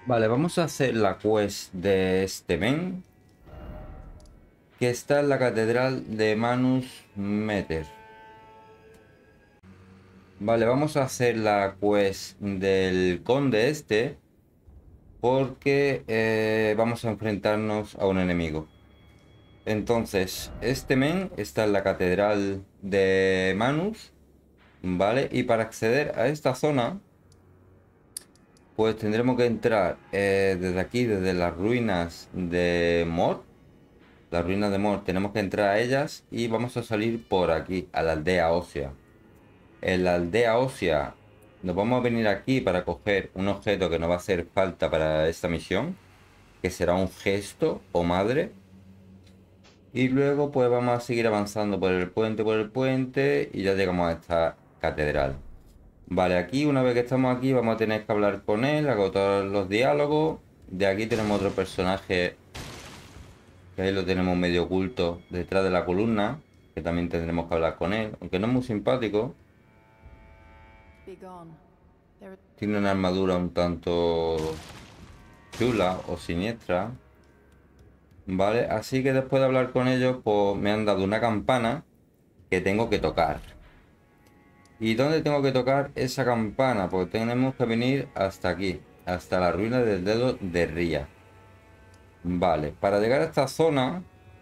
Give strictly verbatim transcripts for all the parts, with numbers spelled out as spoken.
Vale, vamos a hacer la quest de este men, que está en la catedral de Manus Meter. Vale, vamos a hacer la quest del conde este, porque eh, vamos a enfrentarnos a un enemigo. Entonces, este men está en la catedral de Manus, ¿vale? Y para acceder a esta zona, pues tendremos que entrar eh, desde aquí, desde las ruinas de Mor. Las ruinas de Mor, tenemos que entrar a ellas y vamos a salir por aquí, a la aldea ósea. En la aldea ósea nos vamos a venir aquí para coger un objeto que nos va a hacer falta para esta misión, que será un gesto o madre. Y luego pues vamos a seguir avanzando por el puente, por el puente y ya llegamos a esta catedral. Vale, aquí una vez que estamos aquí vamos a tener que hablar con él, agotar los diálogos. De aquí tenemos otro personaje que ahí lo tenemos medio oculto detrás de la columna, que también tendremos que hablar con él, aunque no es muy simpático. Tiene una armadura un tanto chula o siniestra. Vale, así que después de hablar con ellos, pues me han dado una campana que tengo que tocar. ¿Y dónde tengo que tocar esa campana? Pues tenemos que venir hasta aquí, hasta la ruina del dedo de Ría. Vale, para llegar a esta zona,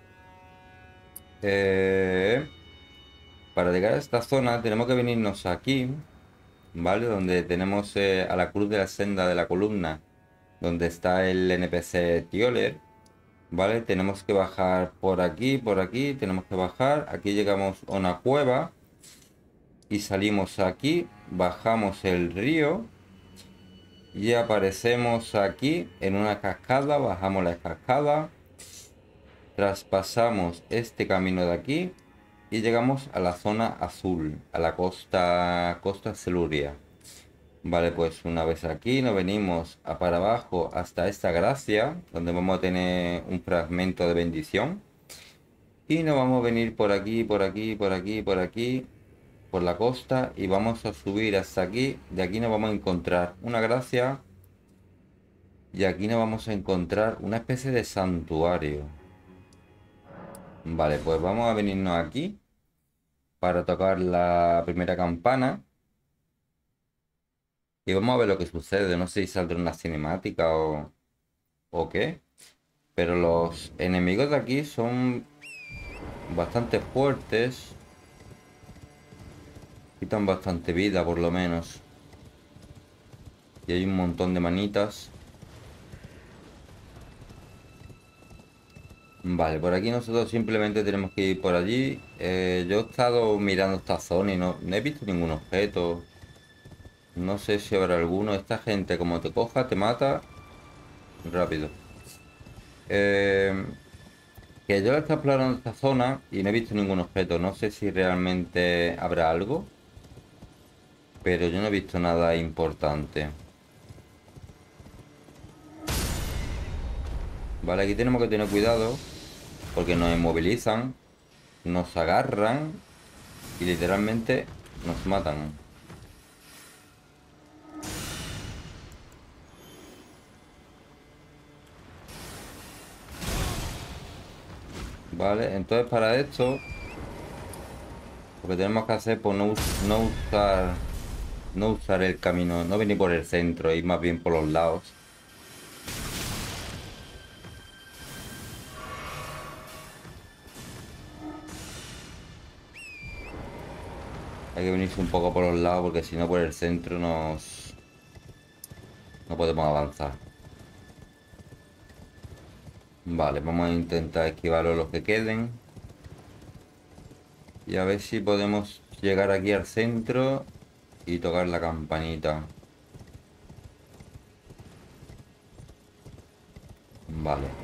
eh, para llegar a esta zona tenemos que venirnos aquí, ¿vale? Donde tenemos eh, a la cruz de la senda de la columna, donde está el N P C Tioler, ¿vale? Tenemos que bajar por aquí, por aquí, tenemos que bajar. Aquí llegamos a una cueva y salimos aquí, bajamos el río y aparecemos aquí en una cascada, bajamos la cascada, traspasamos este camino de aquí y llegamos a la zona azul, a la costa, costa Celuria. Vale, pues una vez aquí nos venimos a para abajo hasta esta gracia, donde vamos a tener un fragmento de bendición. Y nos vamos a venir por aquí, por aquí, por aquí, por aquí, por la costa y vamos a subir hasta aquí. De aquí nos vamos a encontrar una gracia y aquí nos vamos a encontrar una especie de santuario. Vale, pues vamos a venirnos aquí para tocar la primera campana y vamos a ver lo que sucede. No sé si saldrá una cinemática o, o qué. Pero los enemigos de aquí son bastante fuertes. Quitan bastante vida por lo menos. Y hay un montón de manitas. Vale, por aquí nosotros simplemente tenemos que ir por allí. Eh, yo he estado mirando esta zona y no, no he visto ningún objeto. No sé si habrá alguno. Esta gente como te coja, te mata rápido. Eh, que yo he estado explorando esta zona y no he visto ningún objeto. No sé si realmente habrá algo. Pero yo no he visto nada importante. Vale, aquí tenemos que tener cuidado porque nos inmovilizan, nos agarran y literalmente nos matan. Vale, entonces para esto lo que tenemos que hacer pues no, us- no usar no usar el camino, no venir por el centro, ir más bien por los lados. Hay que venirse un poco por los lados porque si no por el centro nos no podemos avanzar. Vale, vamos a intentar esquivar los que queden. Y a ver si podemos llegar aquí al centro y tocar la campanita. Vale.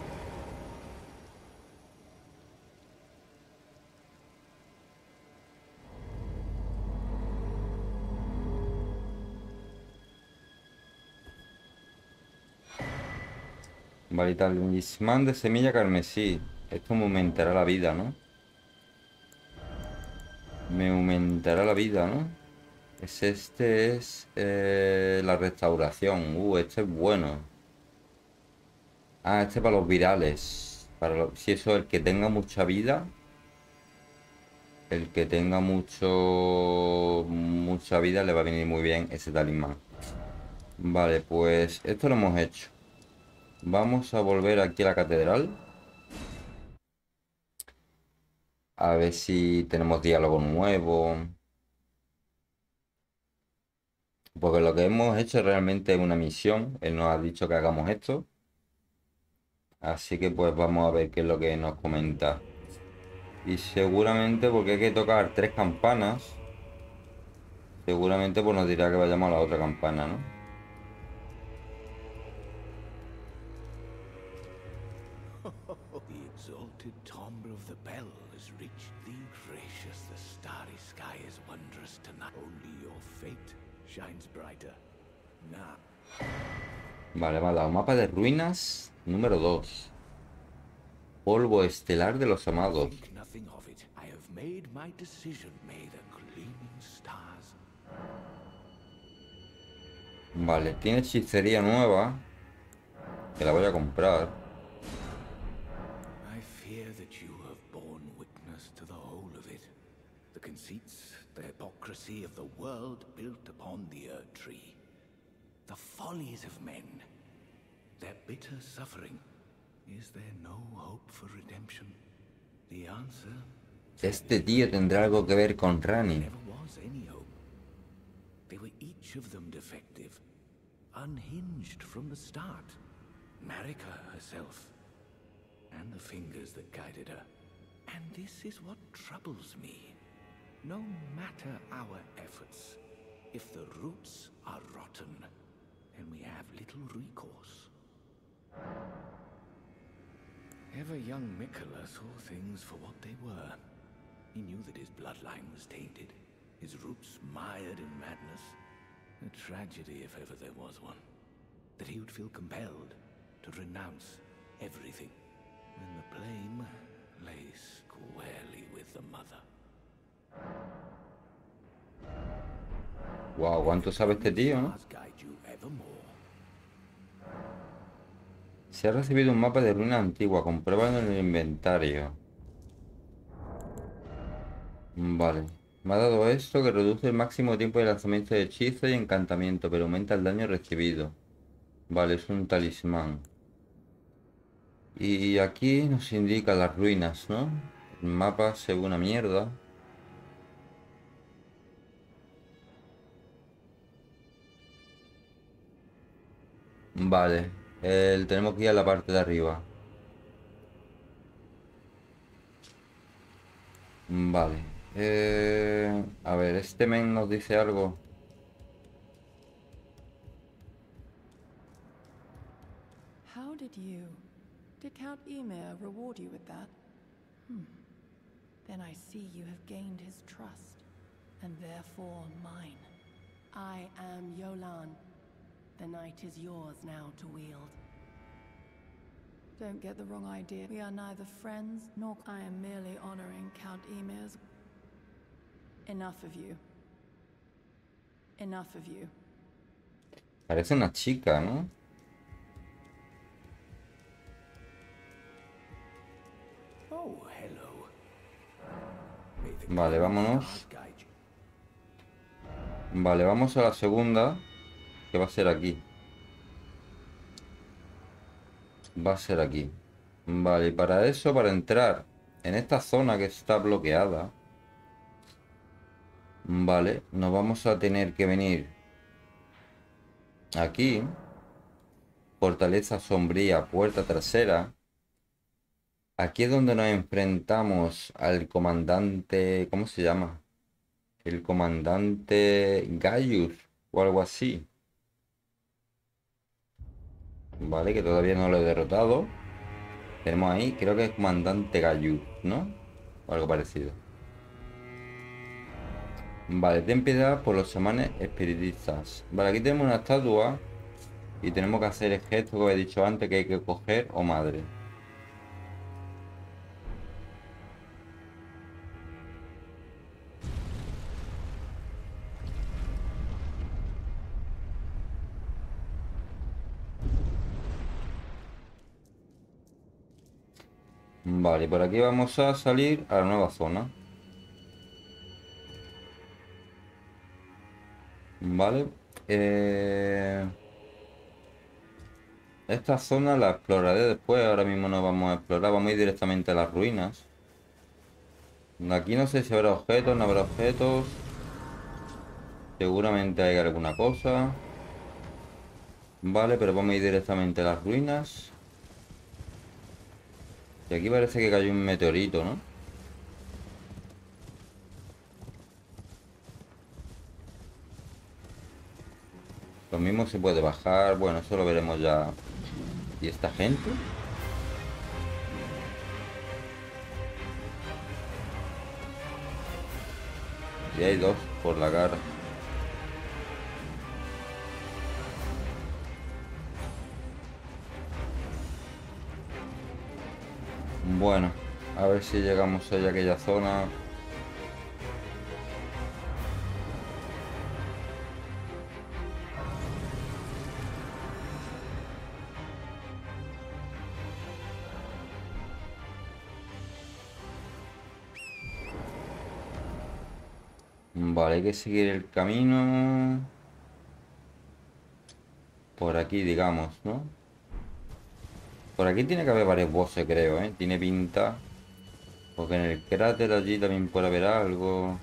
Vale, talismán de semilla carmesí. Esto me aumentará la vida, ¿no? Me aumentará la vida, ¿no? Es este, es eh, la restauración. Uh, este es bueno. Ah, este para los virales. Para los- si eso, el que tenga mucha vida. El que tenga mucho mucha vida le va a venir muy bien ese talismán. Vale, pues esto lo hemos hecho. Vamos a volver aquí a la catedral. A ver si tenemos diálogo nuevo. Porque lo que hemos hecho realmente es una misión. Él nos ha dicho que hagamos esto. Así que pues vamos a ver qué es lo que nos comenta. Y seguramente porque hay que tocar tres campanas. Seguramente pues nos dirá que vayamos a la otra campana, ¿no? The exalted timbre of the bell has reached thee, gracious. The starry sky is wondrous tonight. Only your fate shines brighter. Now, Vale, me ha dado mapa de ruinas número dos. Polvo estelar de los amados. think nothing of it. I have made my decision. May the gleaming stars. Vale, tiene hechicería nueva. Que la voy a comprar. I fear that you have borne witness to the whole of it. The conceits, the hypocrisy of the world built upon the Earth Tree. The follies of men. Their bitter suffering. Is there no hope for redemption? The answer, Este tío tendrá algo que ver con Rani. never was any hope. They were each of them defective. Unhinged from the start. Marika herself. And the fingers that guided her. And this is what troubles me. No matter our efforts, if the roots are rotten, then we have little recourse. Ever young Mikola saw things for what they were. He knew that his bloodline was tainted, his roots mired in madness. A tragedy if ever there was one. That he would feel compelled to renounce everything. And the blame lay squarely with the mother. Wow, ¿cuánto sabe este tío, no? Stars guide you evermore. Se ha recibido un mapa de ruina antigua. Compruébalo en el inventario. Vale. Me ha dado esto que reduce el máximo tiempo de lanzamiento de hechizo y encantamiento, pero aumenta el daño recibido. Vale, es un talismán. Y aquí nos indica las ruinas, ¿no? El mapa se ve una mierda. Vale, el- tenemos que ir a la parte de arriba. Vale. Eh, a ver, este men nos dice algo. How did you... Did Count Emir reward you with that? Hmm. Then I see you have gained his trust, and therefore mine. I am Yolan. The night is yours now to wield. Don't get the wrong idea. We are neither friends, nor I am merely honoring Count Emir's... Enough of you. Enough of you. Parece una chica, ¿no? Oh, hello. May the Vale, gleaming vámonos. stars guide you. Vale, vamos a la segunda, que va a ser aquí. Va a ser aquí. Vale, y para eso, para entrar en esta zona que está bloqueada, vale, nos vamos a tener que venir aquí. Fortaleza sombría, puerta trasera. Aquí es donde nos enfrentamos al comandante... ¿Cómo se llama? El comandante Gaius o algo así. Vale, que todavía no lo he derrotado. Tenemos ahí, creo que es comandante Gaius, ¿no? O algo parecido. Vale, ten piedad por los chamanes espiritistas. Vale, aquí tenemos una estatua. Y tenemos que hacer el gesto que he dicho antes, que hay que coger o madre. Vale, por aquí vamos a salir a la nueva zona. Vale. Eh, Esta zona la exploraré después. Ahora mismo no vamos a explorar. Vamos a ir directamente a las ruinas. Aquí no sé si habrá objetos, no habrá objetos. Seguramente hay alguna cosa. Vale, pero vamos a ir directamente a las ruinas. Y aquí parece que cayó un meteorito, ¿no? Lo mismo se puede bajar. Bueno, eso lo veremos ya. ¿Y esta gente? Y hay dos por la cara. Bueno, a ver si llegamos hoy a aquella zona. Vale, hay que seguir el camino. Por aquí, digamos, ¿no? Por aquí tiene que haber varios bosses, creo, ¿eh? Tiene pinta. Porque en el cráter allí también puede haber algo.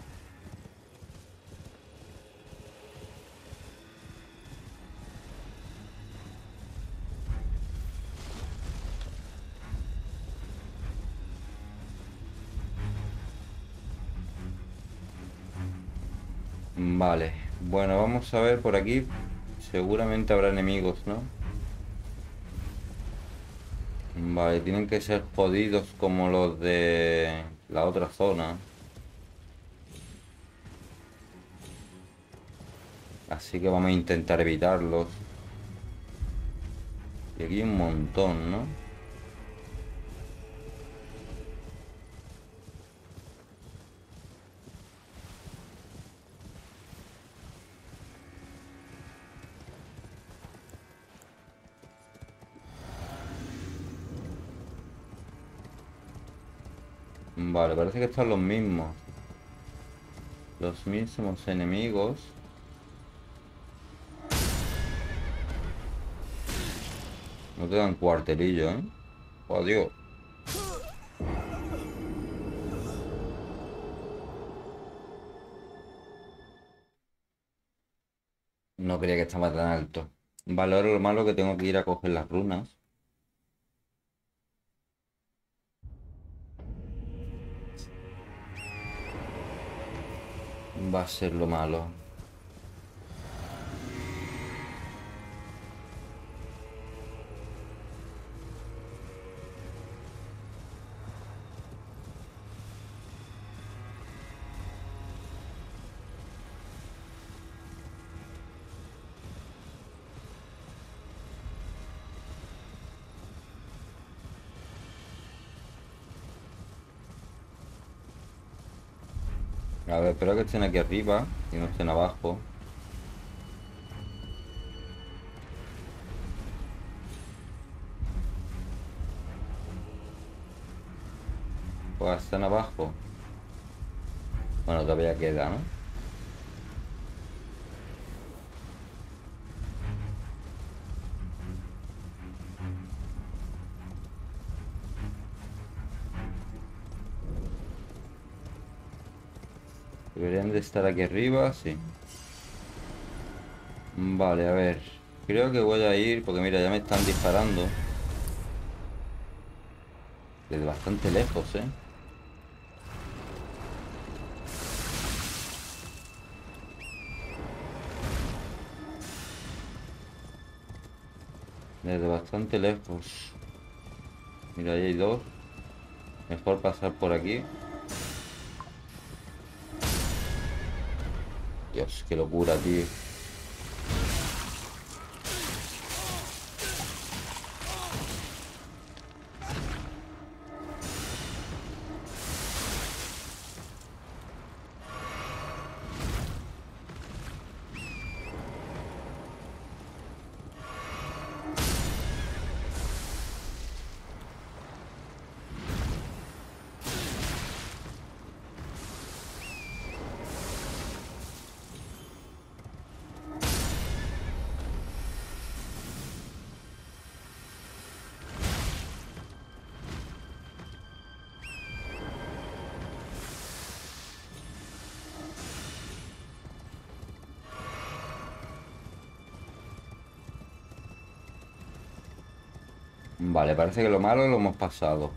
Vale, bueno, vamos a ver por aquí. Seguramente habrá enemigos, ¿no? Vale, tienen que ser jodidos como los de la otra zona. Así que vamos a intentar evitarlos. Y aquí hay un montón, ¿no? Vale, parece que están los mismos. Los mismos enemigos. No te dan cuartelillo, ¿eh? Adiós. No creía que estaba tan alto. Vale, ahora lo malo es que tengo que ir a coger las runas. Va a ser lo malo. A ver, espero que estén aquí arriba y no estén abajo. Pues están abajo. Bueno, todavía queda, ¿no? Deberían de estar aquí arriba, sí. Vale, a ver. Creo que voy a ir, porque mira, ya me están disparando. Desde bastante lejos, ¿eh? Desde bastante lejos. Mira, ahí hay dos. Mejor pasar por aquí. Dios, qué locura, tío. Vale, parece que lo malo lo hemos pasado.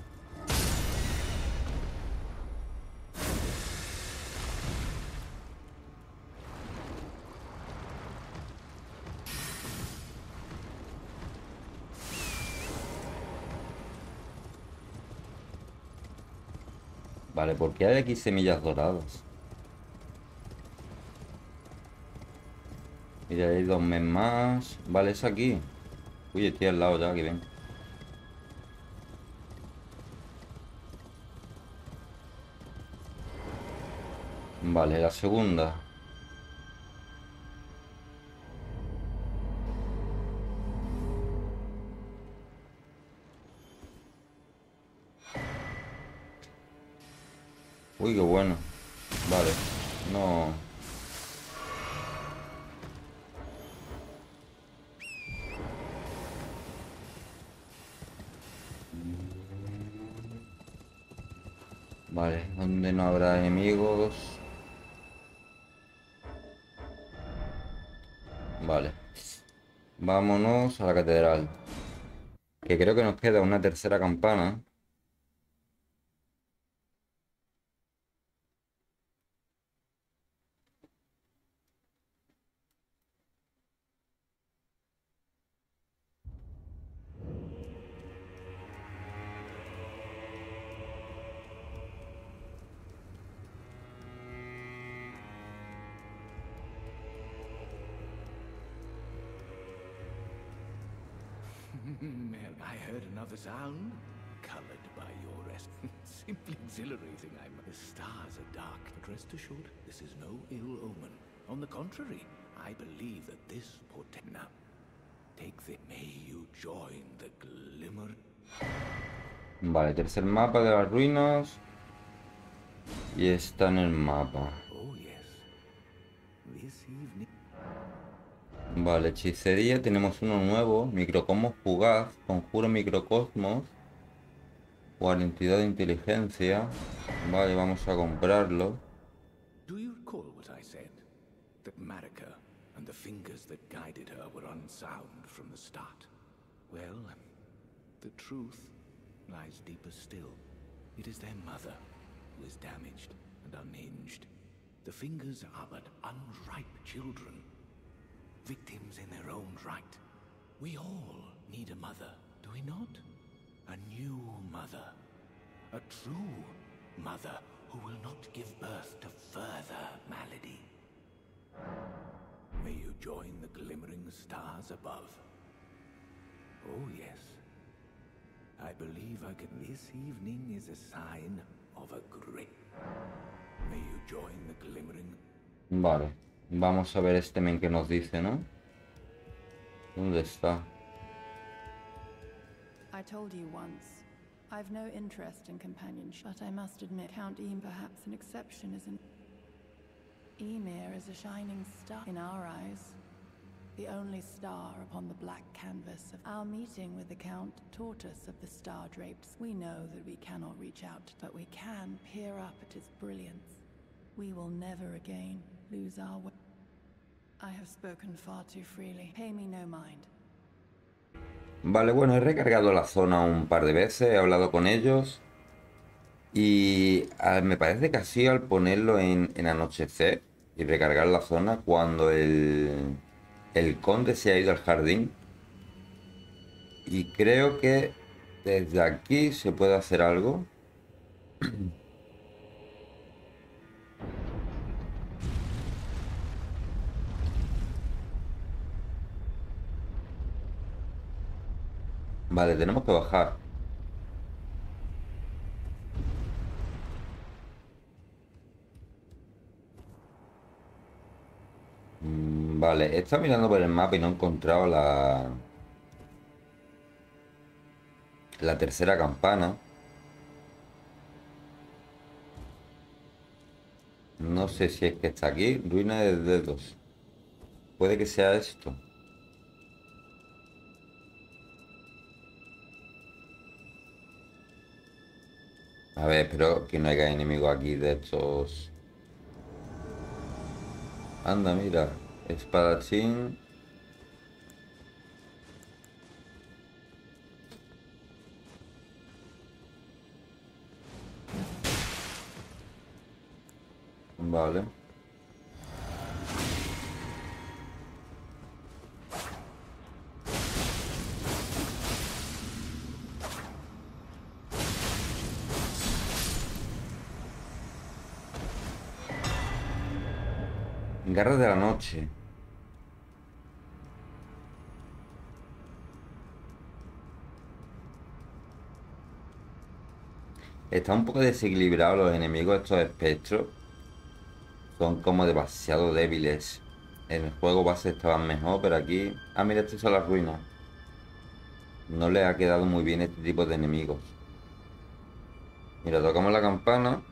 Vale, ¿por qué hay aquí semillas doradas? Mira, hay dos mes más. Vale, es aquí. Uy, estoy al lado ya, que ven. Vale, la segunda. Uy, qué bueno. Vale. No. Vale, ¿dónde no habrá enemigos? Vale. Vámonos a la catedral. Que creo que nos queda una tercera campana. I heard another sound, colored by your rest. Simply exhilarating, I'm... The stars are dark, but rest assured, this is no ill omen. On the contrary, I believe that this portend... Now, take the... May you join the glimmer... Vale, tercer mapa de las ruinas. Y está en el mapa. Oh, yes. This evening... Vale, hechicería. Tenemos uno nuevo. Microcosmos fugaz. Conjuro microcosmos. O identidad de inteligencia. Vale, vamos a comprarlo. Do you recall what I said? That Marika and the fingers that guided her were unsound from the start? Well, the truth lies deeper still. It is their mother who is damaged and unhinged. The fingers are but unripe children, victims in their own right. We all need a mother, do we not? A new mother. A true mother who will not give birth to further malady. May you join the glimmering stars above. Oh, yes. I believe I can... This evening is a sign of a great... May you join the glimmering... Vale. Vamos a ver este men que nos dice, ¿no? ¿Dónde está? I told you once, I've no interest in companionship, but I must admit Count Eam perhaps an exception, isn't... Ymir is a shining star in our eyes. The only star upon the black canvas of our meeting with the Count taught us of the star-draped. We know that we cannot reach out, but we can peer up at its brilliance. We will never again lose our way. I have spoken far too freely. Pay me no mind. Vale, bueno, he recargado la zona un par de veces, he hablado con ellos y ah, me parece que así al ponerlo en, en anochecer y recargar la zona cuando el, el conde se ha ido al jardín, y creo que desde aquí se puede hacer algo. Vale, tenemos que bajar. Mm, Vale, he estado mirando por el mapa y no he encontrado la... La tercera campana. No sé si es que está aquí. Ruina de dedos. Puede que sea esto. A ver, espero que no haya enemigo aquí de estos. Anda, mira. Espadachín. Vale. Garras de la noche. Está un poco desequilibrado los enemigos, estos espectros. Son como demasiado débiles. En el juego base estaban mejor, pero aquí... Ah, mira, estas son las ruinas. No le ha quedado muy bien este tipo de enemigos. Mira, tocamos la campana.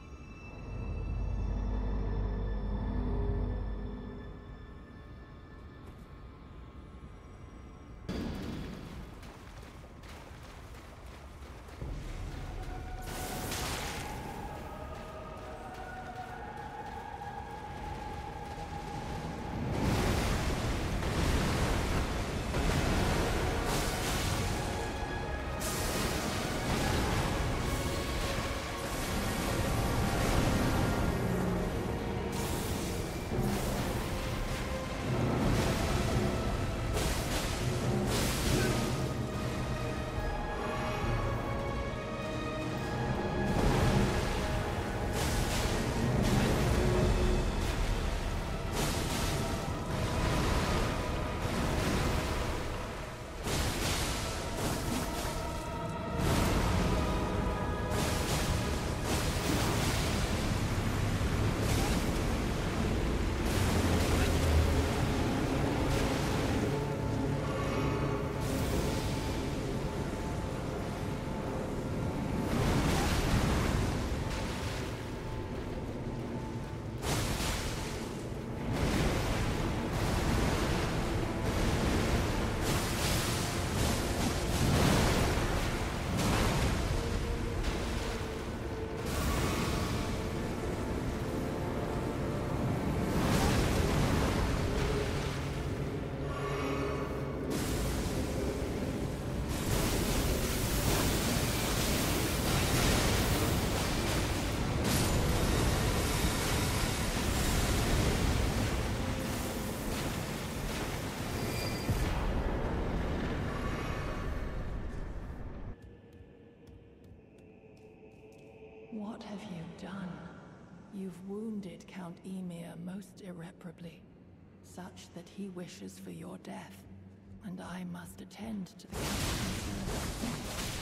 What have you done? You've wounded Count Emir most irreparably, such that he wishes for your death, and I must attend to the consequences.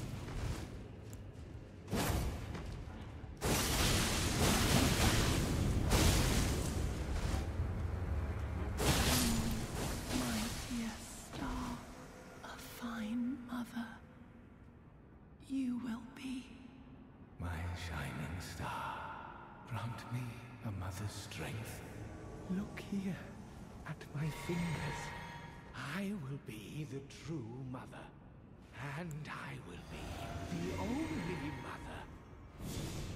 My dear star, a fine mother, you will be. My shining star, grant me a mother's strength. Look here, at my fingers. I will be the true mother. And I will be the only mother.